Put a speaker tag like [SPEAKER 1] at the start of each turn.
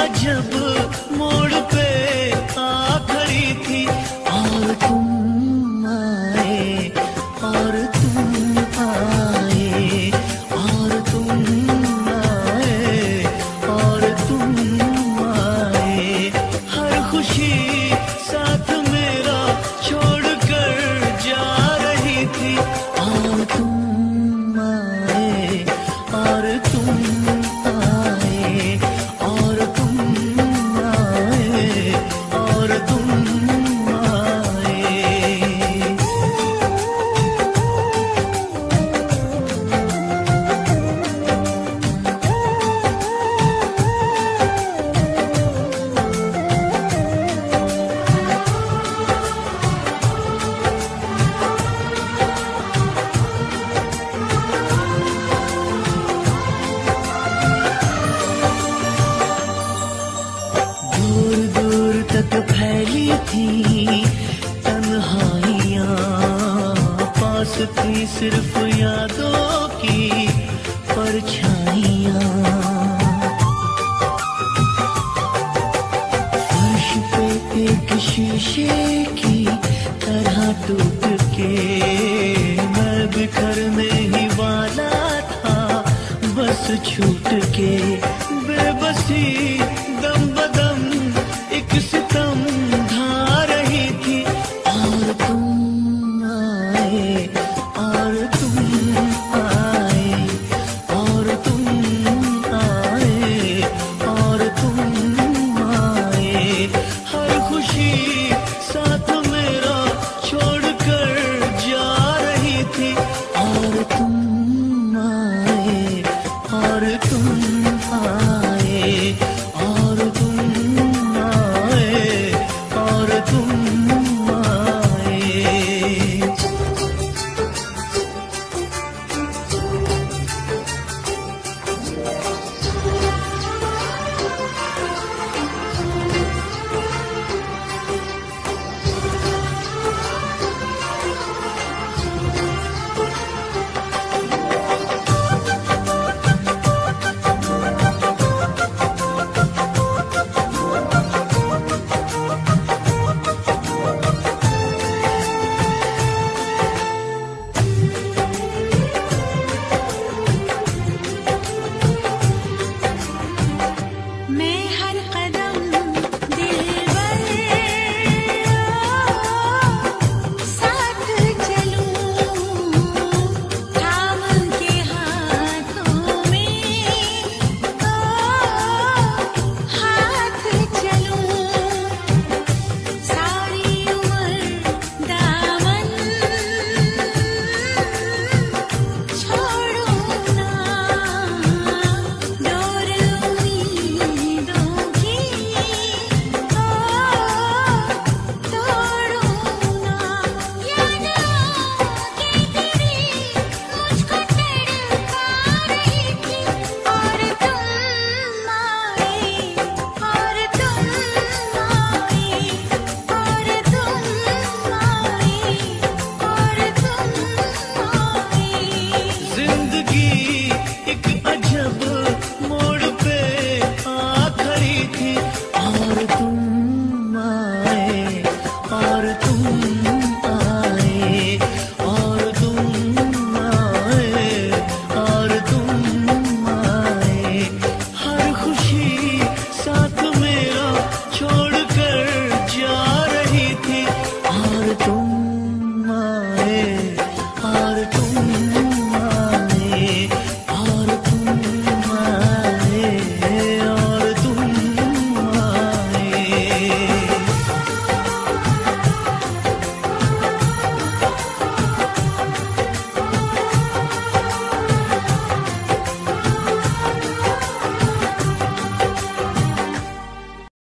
[SPEAKER 1] जब मोड़ पे आ खड़ी थी, और तुम आए, और तुम आए, और तुम आए, और तुम आए। हर खुशी साथ मेरा छोड़ कर जा रही थी, और तुम आए, और तुम आए, और तुम आए, और तुम आए। दूर दूर तक फैली थी तन्हाइयाँ, पास थी सिर्फ यादों की परछाइयाँ। फर्श पे एक शीशे की तरह टूट के मैं बिखरने ही वाला था, बस छूट के।